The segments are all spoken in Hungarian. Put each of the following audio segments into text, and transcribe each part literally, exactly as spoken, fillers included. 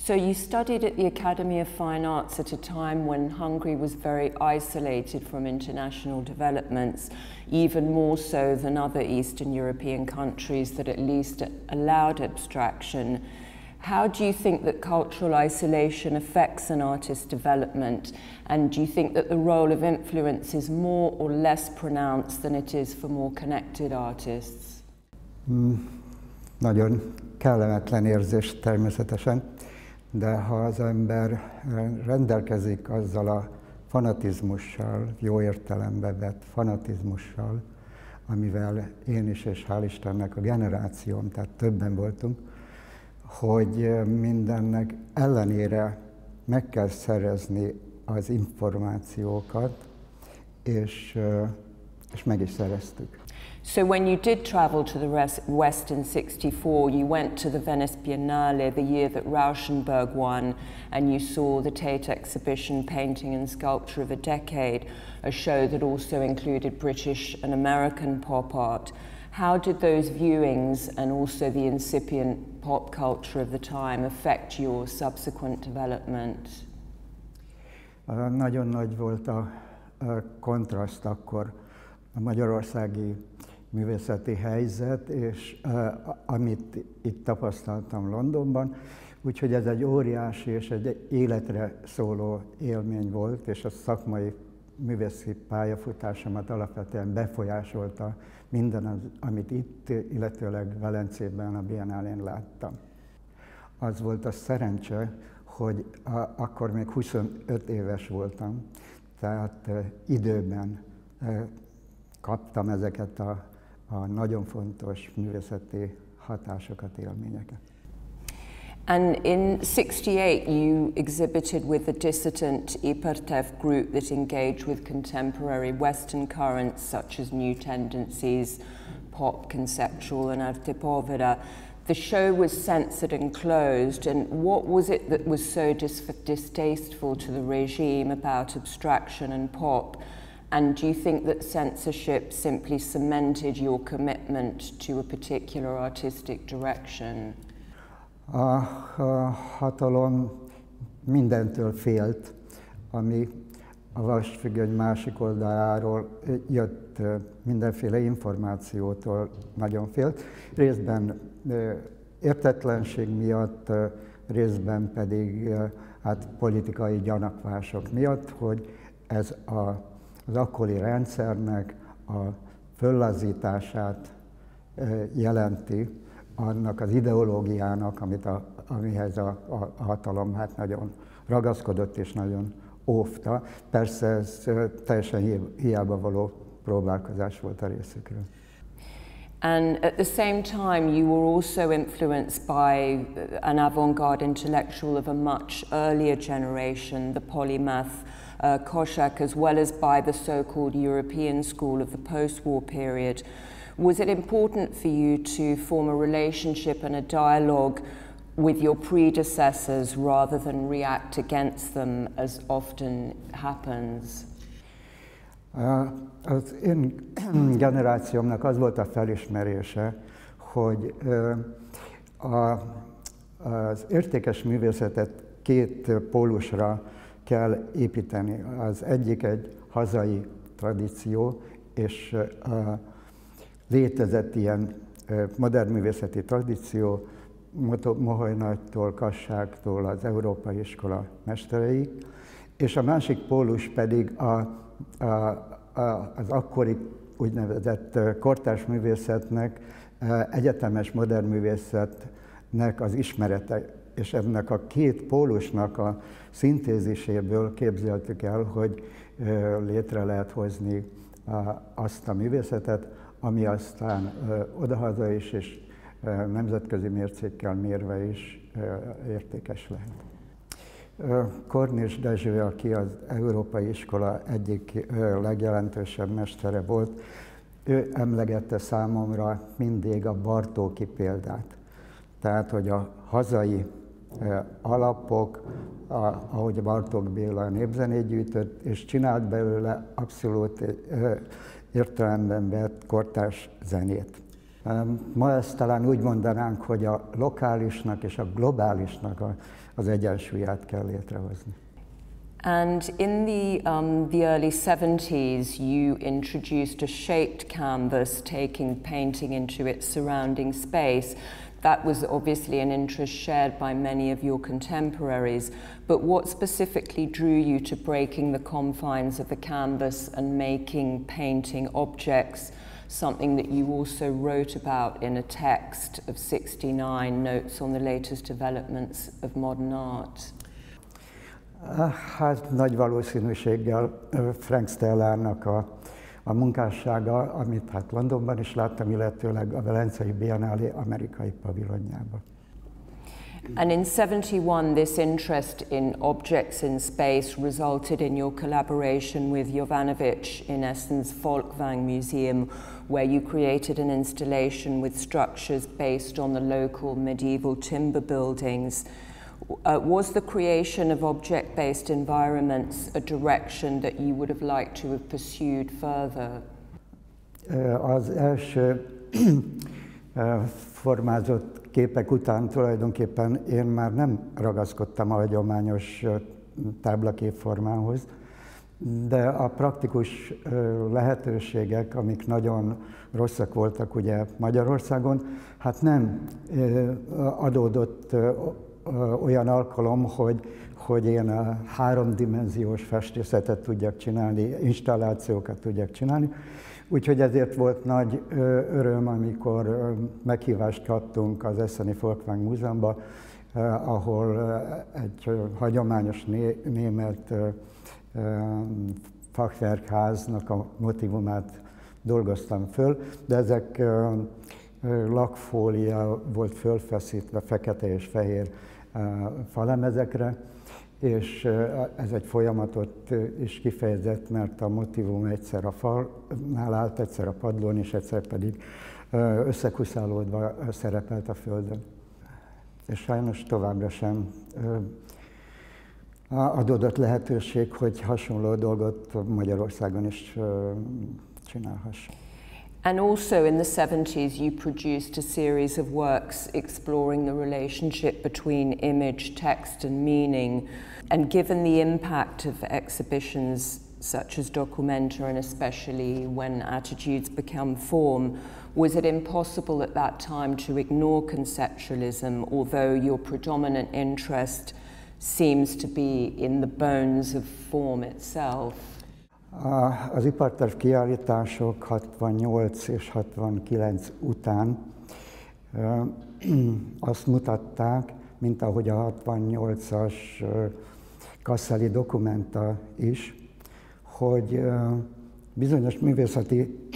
So you studied at the Academy of Fine Arts at a time when Hungary was very isolated from international developments, even more so than other Eastern European countries that at least allowed abstraction. How do you think that cultural isolation affects an artist's development? And do you think that the role of influence is more or less pronounced than it is for more connected artists? Mm, nagyon kellemetlen érzés természetesen, de ha az ember rendelkezik azzal a fanatizmussal, jó értelembe vett fanatizmussal, amivel én is, és hál' Istennek a generációm, tehát többen voltunk, hogy mindennek ellenére meg kell szerezni az információkat, és, és meg is szereztük. So when you did travel to the West in sixty-four, you went to the Venice Biennale, the year that Rauschenberg won, and you saw the Tate exhibition, Painting and Sculpture of a Decade, a show that also included British and American pop art. How did those viewings and also the incipient pop culture of the time affect your subsequent development? Nagyon nagy volt a kontraszt akkor a magyarországi művészeti helyzet, és uh, amit itt tapasztaltam Londonban, úgyhogy ez egy óriási és egy életre szóló élmény volt, és a szakmai művészi pályafutásomat alapvetően befolyásolta minden, az, amit itt, illetőleg Velencében, a Biennálén láttam. Az volt a szerencse, hogy a, akkor még huszonöt éves voltam, tehát uh, időben uh, kaptam ezeket a, a nagyon fontos művészeti hatásokat, élményeket. And in sixty-eight you exhibited with the dissident receptive group that engaged with contemporary Western currents such as new tendencies, pop, conceptual and arte povera. The show was censored and closed, and what was it that was so dis distasteful to the regime about abstraction and pop? And do you think that censorship simply cemented your commitment to a particular artistic direction? A, a hatalom mindentől félt, ami a vasfüggöny másik oldaláról jött, mindenféle információtól nagyon félt. Részben értetlenség miatt, részben pedig hát, politikai gyanakvások miatt, hogy ez a az akkori rendszernek a föllazítását jelenti, annak az ideológiának, amit a, amihez a, a hatalom hát nagyon ragaszkodott és nagyon óvta. Persze ez teljesen hiába való próbálkozás volt a részükről. And at the same time, you were also influenced by an avant-garde intellectual of a much earlier generation, the polymath uh, Kassák, as well as by the so-called European school of the post-war period. Was it important for you to form a relationship and a dialogue with your predecessors rather than react against them, as often happens? Az én generációmnak az volt a felismerése, hogy a, az értékes művészetet két pólusra kell építeni. Az egyik egy hazai tradíció, és létezett ilyen modern művészeti tradíció, Moholy Nagytól, Kassáktól az európai iskola mestereig, és a másik pólus pedig a A, a, az akkori úgynevezett kortárs művészetnek, egyetemes modern művészetnek az ismerete, és ennek a két pólusnak a szintéziséből képzeltük el, hogy létre lehet hozni azt a művészetet, ami aztán odahaza is, és nemzetközi mércékkel mérve is értékes lehet. Kornis Dezső, aki az európai iskola egyik legjelentősebb mestere volt, ő emlegette számomra mindig a Bartóki példát. Tehát, hogy a hazai alapok, ahogy Bartók Béla a népzenét gyűjtött, és csinált belőle abszolút értelemben vett kortárs zenét. Ma ezt talán úgy mondanánk, hogy a lokálisnak és a globálisnak az egyensúlyát kell létrehozni. And in the, um, the early seventies, you introduced a shaped canvas, taking painting into its surrounding space. That was obviously an interest shared by many of your contemporaries, but what specifically drew you to breaking the confines of the canvas and making painting objects, something that you also wrote about in a text of sixty-nine, Notes on the Latest Developments of Modern Art? Hát nagy valószínűséggel Frank Stellárnak a, a munkássága, amit hát Londonban is láttam, illetőleg a Velencei Biennálé amerikai pavilonjában. And in seventy-one, this interest in objects in space resulted in your collaboration with Jovanovic in Essen's Folkwang Museum, where you created an installation with structures based on the local medieval timber buildings. Uh, was the creation of object-based environments a direction that you would have liked to have pursued further? Az első formázott képek után tulajdonképpen én már nem ragaszkodtam a hagyományos táblaképformához, de a praktikus lehetőségek, amik nagyon rosszak voltak ugye Magyarországon, hát nem adódott olyan alkalom, hogy, hogy én a háromdimenziós festészetet tudjak csinálni, installációkat tudjak csinálni. Úgyhogy ezért volt nagy öröm, amikor meghívást kaptunk az Esseni Folkwang Múzeumba, ahol egy hagyományos né német fachwerkháznak a motivumát dolgoztam föl, de ezek lakfólia volt fölfeszítve fekete és fehér falemezekre, és ez egy folyamatot is kifejezett, mert a motivum egyszer a falnál állt, egyszer a padlón, és egyszer pedig összekuszálódva szerepelt a földön. És sajnos továbbra sem adódott lehetőség, hogy hasonló dolgot Magyarországon is csinálhass. And also in the seventies, you produced a series of works exploring the relationship between image, text, and meaning. And given the impact of exhibitions such as Documenta, and especially when attitudes become form, was it impossible at that time to ignore conceptualism, although your predominant interest seems to be in the bones of form itself? Az iparterv kiállítások hatvannyolc és hatvankilenc után azt mutatták, mint ahogy a hatvannyolcas kasszeli Documenta is, hogy bizonyos művészeti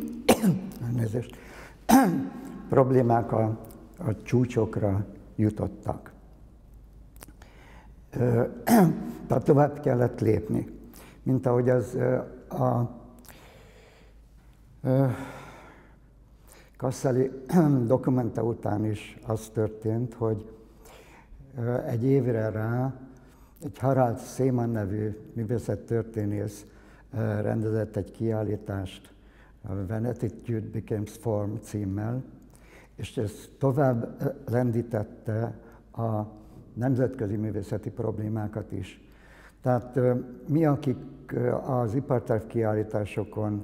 problémák a, a csúcsokra jutottak. Tehát tovább kellett lépni. Mint ahogy az a, a kasszeli Documenta után is az történt, hogy egy évre rá egy Harald Seemann nevű művészettörténész rendezett egy kiállítást, When Attitude Becomes Form címmel, és ez tovább lendítette a nemzetközi művészeti problémákat is. Tehát mi, akik az iparterv kiállításokon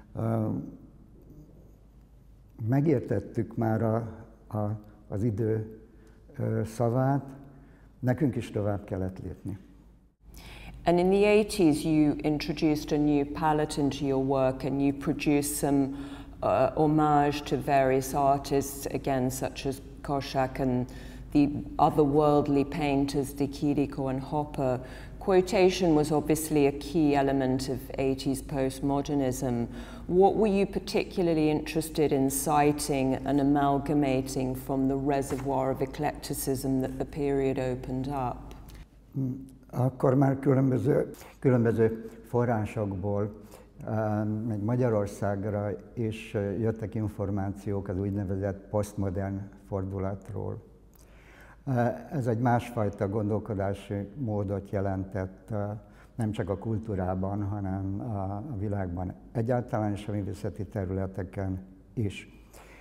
megértettük már a, a, az idő szavát, nekünk is tovább kellett lépni. And in the eighties, you introduced a new palette into your work, and you produced some uh, homage to various artists, again, such as Kassák and the otherworldly painters, De Chirico and Hopper. Quotation was obviously a key element of eighties postmodernism. What were you particularly interested in citing and amalgamating from the reservoir of eclecticism that the period opened up? Akkor már különböző, különböző forrásokból, még Magyarországra is jöttek információk az úgynevezett posztmodern fordulatról. Ez egy másfajta gondolkodási módot jelentett nem csak a kultúrában, hanem a világban egyáltalán és a művészeti területeken is.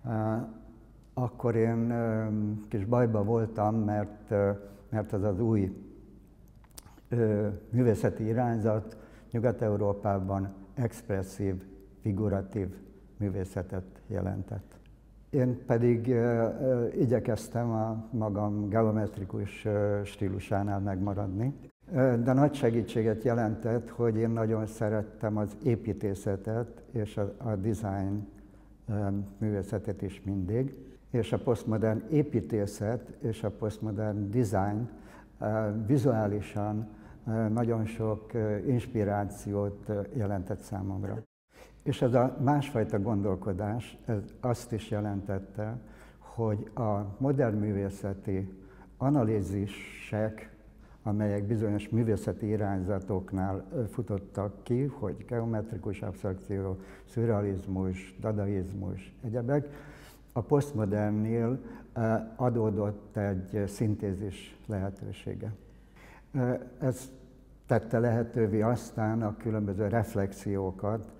akkor én kis bajba voltam, mert, mert az az új művészeti irányzat Nyugat-Európában expresszív, figuratív művészetet jelentett. Én pedig uh, igyekeztem a magam geometrikus uh, stílusánál megmaradni. Uh, de nagy segítséget jelentett, hogy én nagyon szerettem az építészetet és a, a design uh, művészetet is mindig. És a posztmodern építészet és a posztmodern design uh, vizuálisan uh, nagyon sok uh, inspirációt uh, jelentett számomra. És ez a másfajta gondolkodás ez azt is jelentette, hogy a modern művészeti analízisek, amelyek bizonyos művészeti irányzatoknál futottak ki, hogy geometrikus abstrakció, szürrealizmus, dadaizmus, egyebek, a posztmodernnél adódott egy szintézis lehetősége. Ez tette lehetővé aztán a különböző reflexiókat,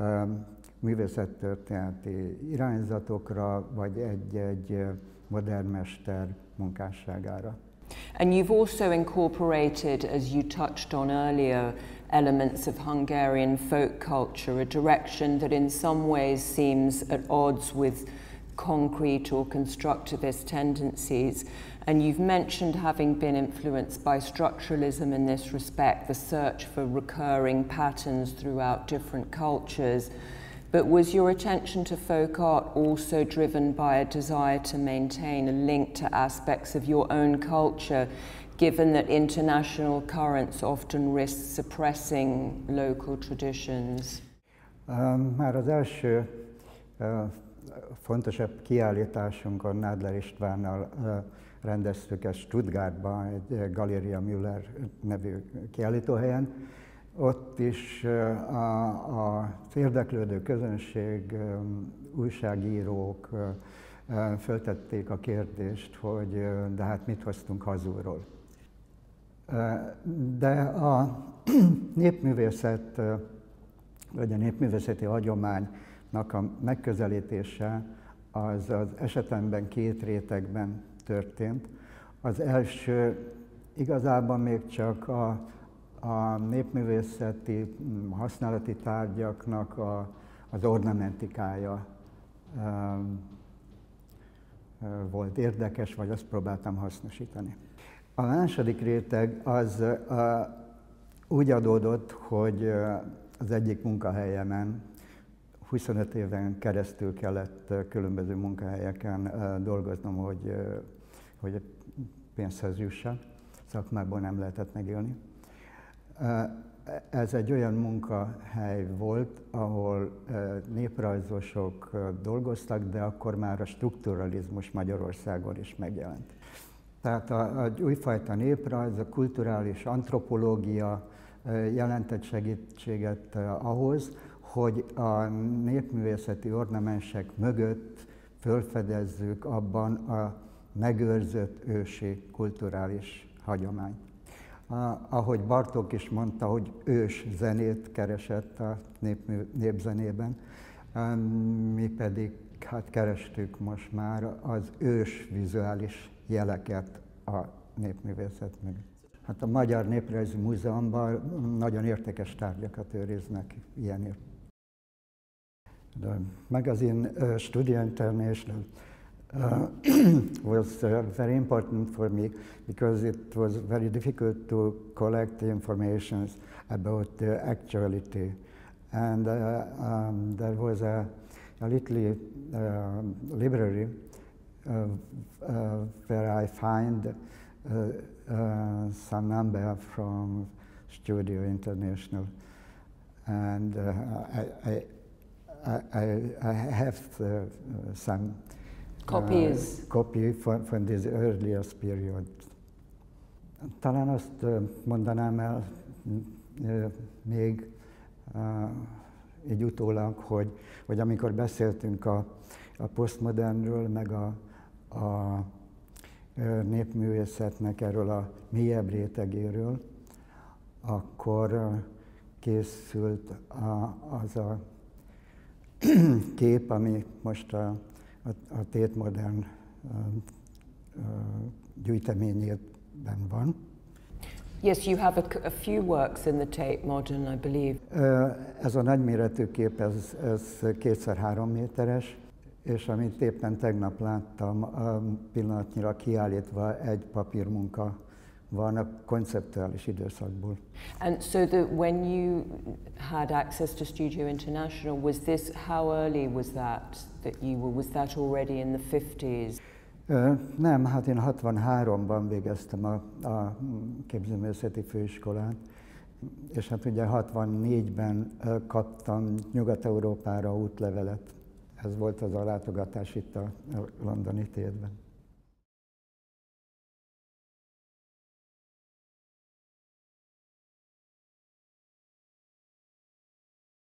művészettörténeti irányzatokra, vagy egy-egy modern mester munkásságára. And you've also incorporated, as you touched on earlier, elements of Hungarian folk culture, a direction that in some ways seems at odds with concrete or constructivist tendencies. And you've mentioned having been influenced by structuralism in this respect, the search for recurring patterns throughout different cultures. But was your attention to folk art also driven by a desire to maintain a link to aspects of your own culture, given that international currents often risk suppressing local traditions? Um, már az első uh, fontosabb kiállításunkon Nádler Istvánnal uh, rendeztük ezt Stuttgartban, egy Galéria Müller nevű kiállítóhelyen. Ott is a, a, az érdeklődő közönség, újságírók föltették a kérdést, hogy de hát mit hoztunk hazulról. De a népművészet, vagy a népművészeti hagyománynak a megközelítése az az esetemben két rétegben történt. Az első igazában még csak a, a népművészeti használati tárgyaknak a, az ornamentikája um, volt érdekes, vagy azt próbáltam hasznosítani. A második réteg az uh, úgy adódott, hogy uh, az egyik munkahelyemen huszonöt éven keresztül kellett uh, különböző munkahelyeken uh, dolgoznom, hogy uh, hogy pénzhez jussak, szakmából nem lehetett megélni. Ez egy olyan munkahely volt, ahol néprajzosok dolgoztak, de akkor már a strukturalizmus Magyarországon is megjelent. Tehát a, a újfajta néprajz, a kulturális antropológia jelentett segítséget ahhoz, hogy a népművészeti ornamensek mögött fölfedezzük abban a megőrzött ősi kulturális hagyomány. Ahogy Bartók is mondta, hogy ős zenét keresett a népmű, népzenében, mi pedig hát kerestük most már az ős vizuális jeleket a népművészet mögött. Hát a Magyar Néprajzi Múzeumban nagyon értékes tárgyakat őriznek ilyenért. The magazine uh, Studio International uh, was uh, very important for me because it was very difficult to collect the information about the actuality. And uh, um, there was a, a little uh, library uh, uh, where I find uh, uh, some number from Studio International. And uh, I, I I, I have uh, some copies uh, copy from, from this earliest period. Talán azt uh, mondanám el uh, még uh, így utólag, hogy, hogy amikor beszéltünk a, a posztmodernről, meg a, a népművészetnek erről a mélyebb rétegéről, akkor uh, készült a, az a kép, ami most a a, a Tate Modern gyűjteményében van. Yes, you have a, a few works in the Tate Modern, I believe. Ez a nagyméretű kép, ez, ez kétszer három méteres, és amit éppen tegnap láttam, pillanatnyira kiállítva egy papírmunka van a konceptuális időszakból. And so that when you had access to Studio International, was this, how early was that, that you were, was that already in the fifties? Nem, hát én hatvanháromban végeztem a, a képzőművészeti főiskolát, és hát ugye hatvannégyben kaptam Nyugat-Európára útlevelet. Ez volt az a látogatás itt a londoni Tate-ben.